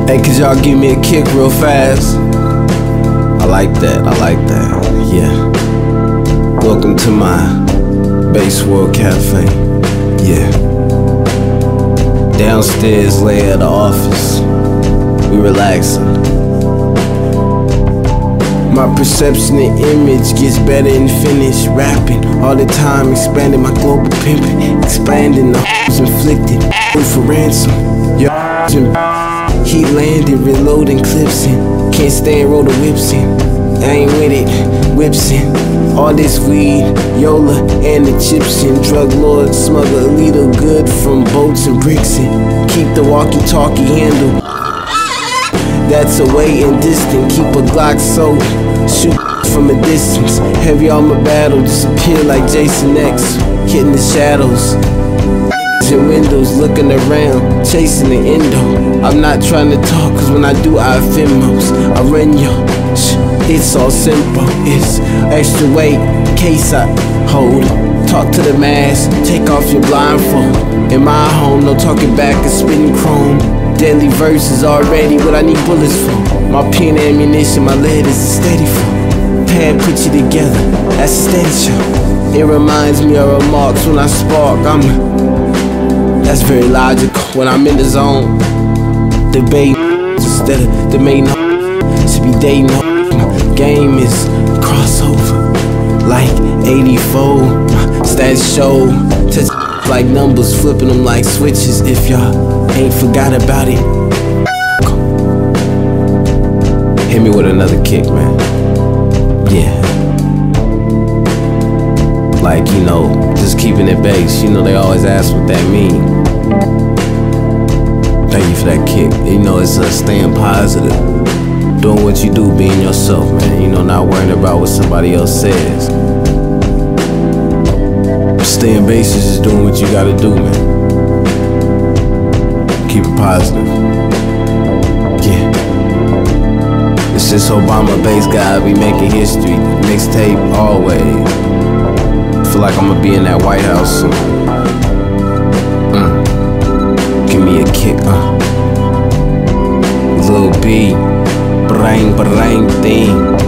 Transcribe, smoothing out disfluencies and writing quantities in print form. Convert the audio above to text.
Hey, could y'all give me a kick real fast? I like that, yeah. Welcome to my Bass World Cafe, yeah. Downstairs lay at the office, we relaxing. My perception and image gets better and finished. Rapping all the time, expanding my global pimping, expanding the inflicted for ransom. Yo, he landed, reloading clips in. Can't stand roll the whips in. I ain't with it, whips in. All this weed, Yola and the chips in. Drug lords smuggle a little good from boats and bricks in. Keep the walkie-talkie handle, that's away and distant. Keep a Glock so shoot from a distance. Heavy armor battle, disappear like Jason X. Hitting the shadows in windows, looking around, chasing the endo. I'm not trying to talk, cause when I do I offend most. I run yo, it's all simple. It's extra weight, case I hold. Talk to the mask, take off your blindfold. In my home, no talking back and spitting chrome. Deadly verses already what I need bullets for. My pen ammunition, my lead is a steady flow. Pad put you together, that's a steady show. It reminds me of remarks when I spark. That's very logical when I'm in the zone. Debate instead of debating. Should be dating. My game is crossover like 84. My stats show touch like numbers, flipping them like switches. If y'all ain't forgot about it, hit me with another kick, man. Yeah. Like, you know, just keeping it base. You know, they always ask what that mean. Thank you for that kick. You know, it's staying positive, doing what you do, being yourself, man. You know, not worrying about what somebody else says. Staying base is just doing what you gotta do, man. Keep it positive. Yeah. It's just Obama bass guy, be making history. Mixtape always. Feel like I'ma be in that White House soon. Give me a kick, Lil B, brang thing.